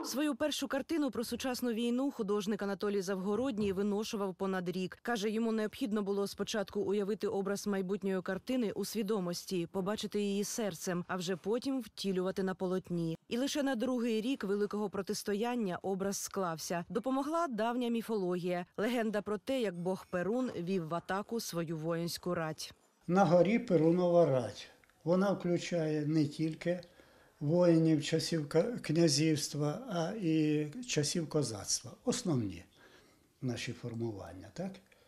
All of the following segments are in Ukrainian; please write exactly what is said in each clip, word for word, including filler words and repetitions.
Свою першу картину про сучасну війну художник Анатолій Завгородній виношував понад рік. Каже, йому необхідно було спочатку уявити образ майбутньої картини у свідомості, побачити її серцем, а вже потім втілювати на полотні. І лише на другий рік великого протистояння образ склався. Допомогла давня міфологія, легенда про те, як бог Перун вів в атаку свою воїнську рать. На горі Перунова рать. Вона включає не тільки воїнів часів князівства, а і часів козацтва. Основні наші формування, так?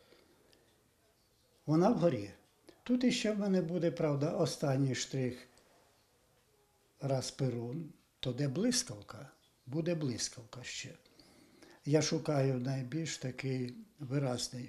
Вона вгорі. Тут іще в мене буде, правда, останній штрих. Раз Перун, то де блискавка, буде блискавка ще. Я шукаю найбільш такий виразний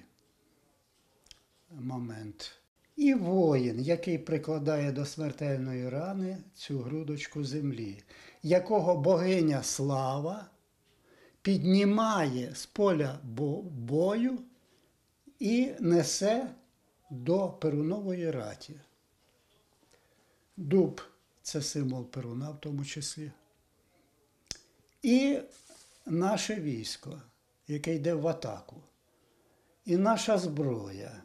момент. І воїн, який прикладає до смертельної рани цю грудочку землі, якого богиня Слава піднімає з поля бою і несе до Перунової раті. Дуб – це символ Перуна в тому числі. І наше військо, яке йде в атаку. І наша зброя.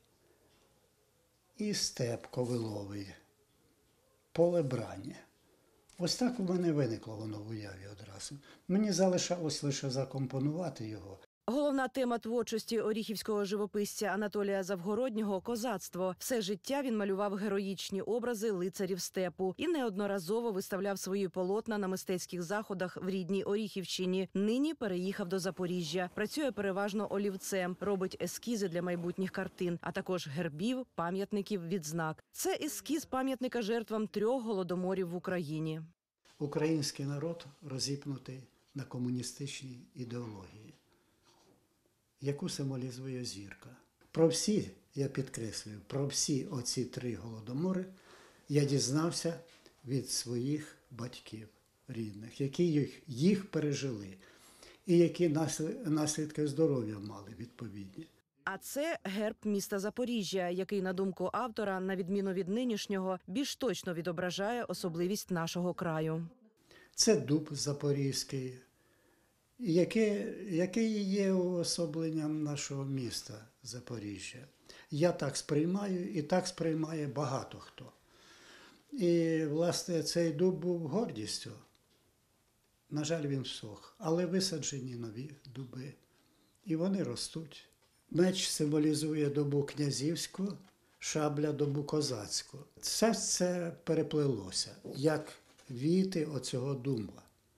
І степ ковиловий, поле брання. Ось так у мене виникло воно в уяві одразу. Мені залишалось лише закомпонувати його. Головна тема творчості оріхівського живописця Анатолія Завгороднього – козацтво. Все життя він малював героїчні образи лицарів степу і неодноразово виставляв свої полотна на мистецьких заходах в рідній Оріхівщині. Нині переїхав до Запоріжжя. Працює переважно олівцем, робить ескізи для майбутніх картин, а також гербів, пам'ятників, відзнак. Це ескіз пам'ятника жертвам трьох голодоморів в Україні. Український народ розіпнутий на комуністичній ідеології, яку символізує зірка. Про всі, я підкреслюю, про всі оці три голодомори я дізнався від своїх батьків рідних, які їх, їх пережили і які наслідки здоров'я мали відповідні. А це герб міста Запоріжжя, який, на думку автора, на відміну від нинішнього, більш точно відображає особливість нашого краю. Це дуб запорізький, Яке, яке є уособленням нашого міста Запоріжжя. Я так сприймаю, і так сприймає багато хто. І, власне, цей дуб був гордістю. На жаль, він всох, але висаджені нові дуби. І вони ростуть. Меч символізує добу князівську, шабля – добу козацьку. Все це переплелося, як віти оцього дуба.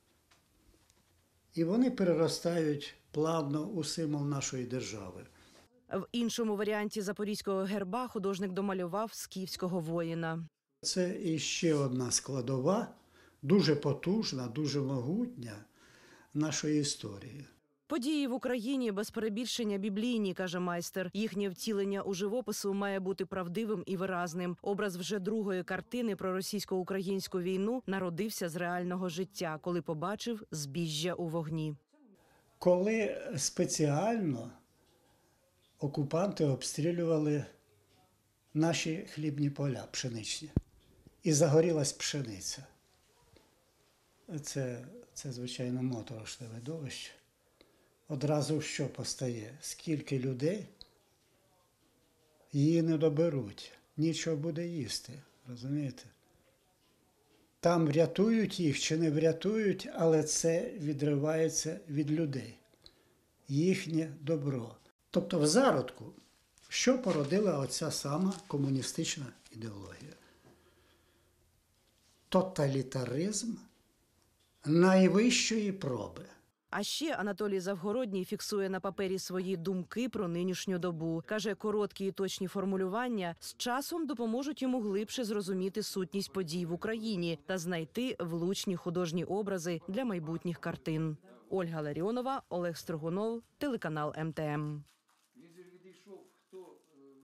І вони переростають плавно у символ нашої держави. В іншому варіанті запорізького герба художник домалював скіфського воїна. Це іще одна складова, дуже потужна, дуже могутня нашої історії. Події в Україні без перебільшення біблійні, каже майстер. Їхнє втілення у живопису має бути правдивим і виразним. Образ вже другої картини про російсько-українську війну народився з реального життя, коли побачив збіжжя у вогні. Коли спеціально окупанти обстрілювали наші хлібні поля пшеничні, і загорілась пшениця. Це, це звичайно, моторошне видовище. Одразу що постає? Скільки людей її не доберуть, нічого буде їсти, розумієте? Там врятують їх чи не врятують, але це відривається від людей, їхнє добро. Тобто в зародку, що породила оця сама комуністична ідеологія? Тоталітаризм найвищої проби. А ще Анатолій Завгородній фіксує на папері свої думки про нинішню добу. Каже, короткі і точні формулювання з часом допоможуть йому глибше зрозуміти сутність подій в Україні та знайти влучні художні образи для майбутніх картин. Ольга Ларіонова, Олег Строгунов, телеканал Ем Те Ем.